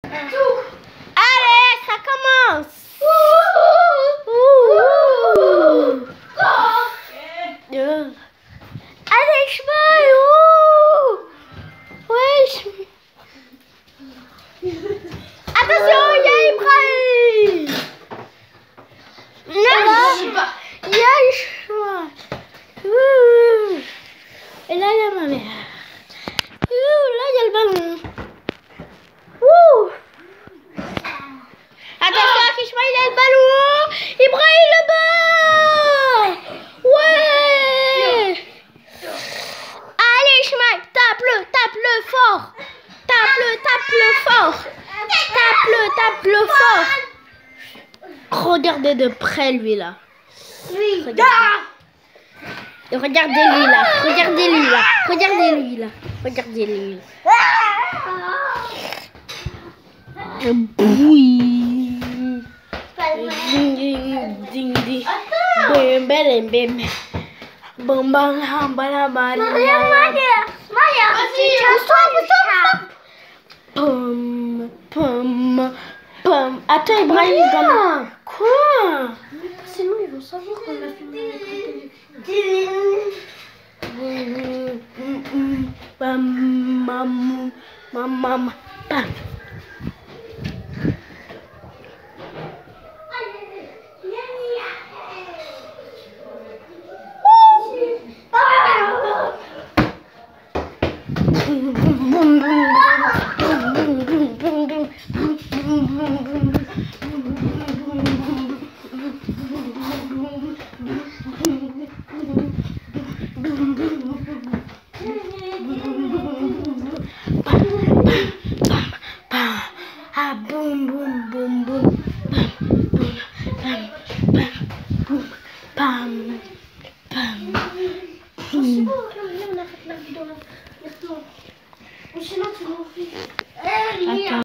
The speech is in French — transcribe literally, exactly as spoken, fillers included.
Allez, ça commence. Allez, cheval. Ouais. Attention, il y a Ibrahim. Là, il y a le cheval. Et là, il y a ma mère. Là, il y a le ballon. Ouh. Attention, Kishma, il a le ballon. Ibrahim, le bas. Ouais. Allez, Kishma, tape-le, tape-le fort. Tape-le, tape-le fort. Tape-le, tape-le fort. Regardez de près, lui, là. Regardez. Regardez-lui, là. Regardez-lui, là. Regardez-lui, là. Regardez-lui, là. Oui. Ding ding ding. Bim bim bim. Bam bam bam bam bam. Maria, Maria, Maria. Stop, stop, stop. Pum pum pum. Attends, Ibrahim, il va. Quoi? Sinon, ils vont savoir qu'on a filmé la télévision. Bam bam bam bam bam. Ah, boum, boum, boum, boum, bam, bam, boum, bam, bam, boum. Attends.